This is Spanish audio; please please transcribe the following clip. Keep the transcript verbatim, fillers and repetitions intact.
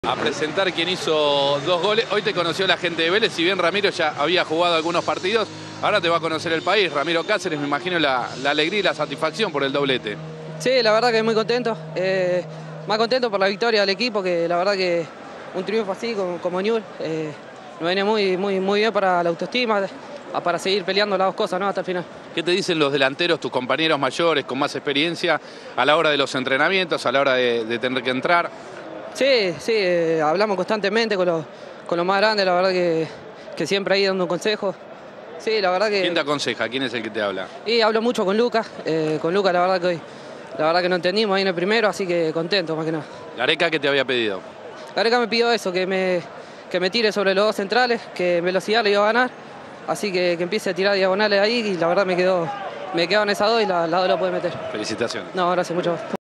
A presentar quien hizo dos goles. Hoy te conoció la gente de Vélez, si bien Ramiro ya había jugado algunos partidos, ahora te va a conocer el país. Ramiro Cáceres, me imagino la, la alegría y la satisfacción por el doblete. Sí, la verdad que muy contento. Eh, más contento por la victoria del equipo, que la verdad que un triunfo así como, como Newell's eh, nos viene muy, muy, muy bien para la autoestima, para seguir peleando las dos cosas, ¿no? Hasta el final. ¿Qué te dicen los delanteros, tus compañeros mayores con más experiencia, a la hora de los entrenamientos, a la hora de, de tener que entrar? Sí, sí, eh, hablamos constantemente con los, con los más grandes, la verdad que, que siempre ahí dando un consejo. Sí, la verdad que... ¿Quién te aconseja? ¿Quién es el que te habla? Y hablo mucho con Lucas, eh, con Lucas la verdad que hoy, la verdad que no entendimos ahí en el primero, así que contento más que nada. ¿Gareca qué te había pedido? Gareca me pidió eso, que me, que me tire sobre los dos centrales, que en velocidad le iba a ganar, así que, que empiece a tirar diagonales ahí y la verdad me quedó, me quedaron esas dos y la, la dos la puede meter. Felicitaciones. No, gracias, mucho.